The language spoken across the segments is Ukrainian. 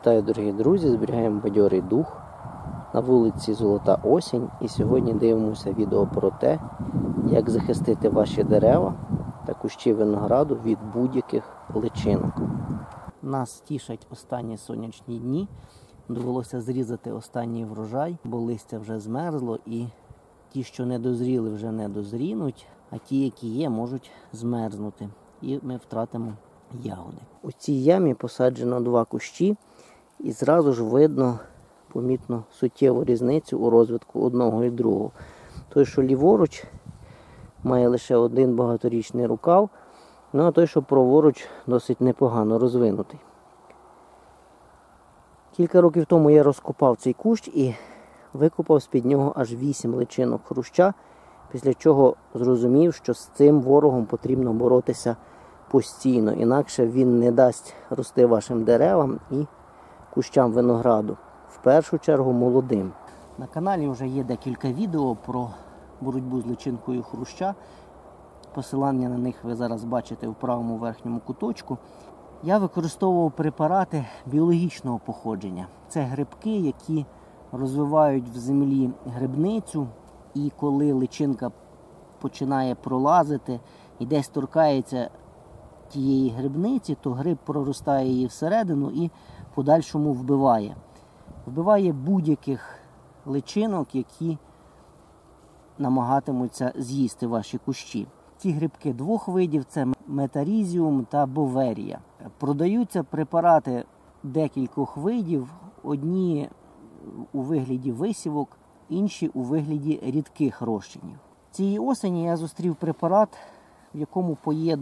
Вітаю, дорогі друзі! Зберігаємо бадьорий дух. На вулиці золота осінь. І сьогодні дивимося відео про те, як захистити ваші дерева та кущі винограду від будь-яких личинок. Нас тішать останні сонячні дні. Довелося зрізати останній врожай, бо листя вже змерзло і ті, що не дозріли, вже не дозрінуть, а ті, які є, можуть змерзнути. І ми втратимо ягоди. У цій ямі посаджено 2 кущі і зразу ж видно, помітно суттєву різницю у розвитку одного і другого. Той, що ліворуч, має лише один багаторічний рукав, ну а той, що праворуч, досить непогано розвинутий. Кілька років тому я розкопав цей кущ і викопав з-під нього аж 8 личинок хруща, після чого зрозумів, що з цим ворогом потрібно боротися постійно, інакше він не дасть рости вашим деревам і кущам винограду, в першу чергу молодим. На каналі вже є декілька відео про боротьбу з личинкою хруща. Посилання на них ви зараз бачите в правому верхньому куточку. Я використовував препарати біологічного походження. Це грибки, які розвивають в землі грибницю, і коли личинка починає пролазити і десь торкається тієї грибниці, то гриб проростає її всередину і в подальшому вбиває. Вбиває будь-яких личинок, які намагатимуться з'їсти ваші кущі. Ці грибки 2 видів – це метарізіум та боверія. Продаються препарати декількох видів, одні у вигляді висівок, інші у вигляді рідких розчинів. Цієї осені я зустрів препарат, в якому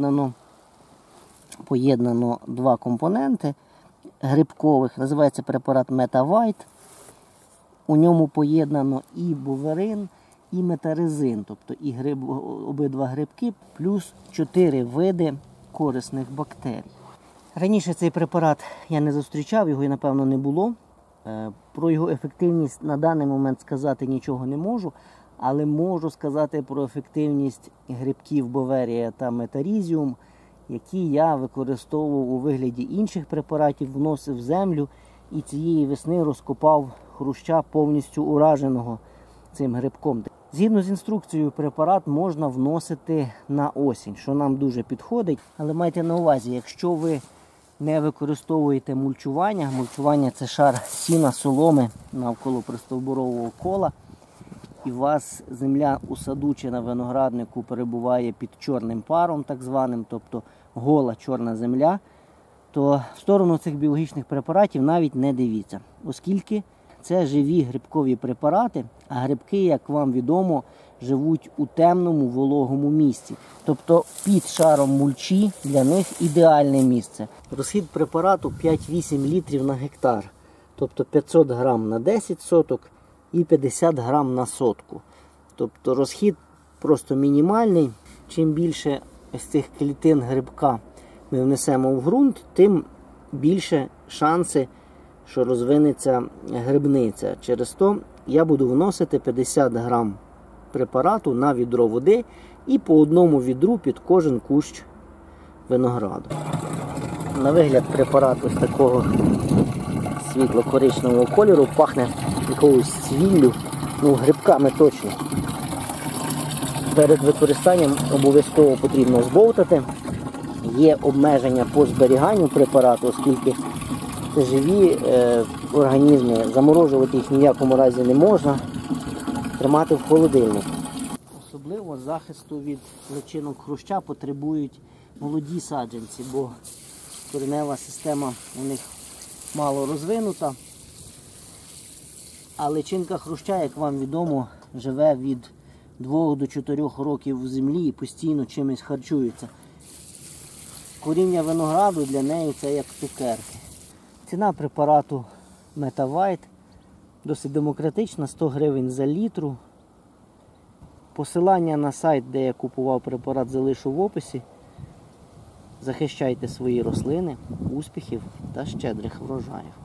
поєднано 2 компоненти грибкових. Називається препарат Метавайт. У ньому поєднано і боверин, і метаризин, тобто і обидва грибки, плюс 4 види корисних бактерій. Раніше цей препарат я не зустрічав, його, напевно, не було. Про його ефективність на даний момент сказати нічого не можу, але можу сказати про ефективність грибків боверія та метарізіум, які я використовував у вигляді інших препаратів, вносив в землю і цієї весни розкопав хруща повністю ураженого цим грибком. Згідно з інструкцією, препарат можна вносити на осінь, що нам дуже підходить. Але майте на увазі, якщо ви не використовуєте мульчування, мульчування – це шар сіна, соломи навколо пристовбурового кола, і у вас земля у саду чи на винограднику перебуває під чорним паром, так званим, тобто гола чорна земля, то в сторону цих біологічних препаратів навіть не дивіться, оскільки це живі грибкові препарати, а грибки, як вам відомо, живуть у темному, вологому місці. Тобто під шаром мульчі для них ідеальне місце. Розхід препарату 5-8 літрів на гектар, тобто 500 грам на 10 соток і 50 грам на сотку. Тобто розхід просто мінімальний. Чим більше ось цих клітин грибка ми внесемо в ґрунт, тим більше шанси, що розвинеться грибниця. Через то я буду вносити 50 грам препарату на відро води і по одному відру під кожен кущ винограду. На вигляд препарат ось такого світло-коричневого кольору, пахне якоюсь цвіллю, грибками точно. Перед використанням обов'язково потрібно збовтати. Є обмеження по зберіганню препарату, оскільки це живі організми, заморожувати їх ні в якому разі не можна, тримати в холодильнику. Особливо захисту від личинок хруща потребують молоді саджанці, бо коренева система у них мало розвинута, а личинка хруща, як вам відомо, живе від 2 до 4 років в землі і постійно чимось харчується. Коріння винограду для неї це як цукерки. Ціна препарату Метавайт досить демократична, 100 гривень за літру. Посилання на сайт, де я купував препарат, залишу в описі. Захищайте свої рослини, успіхів та щедрих врожаїв.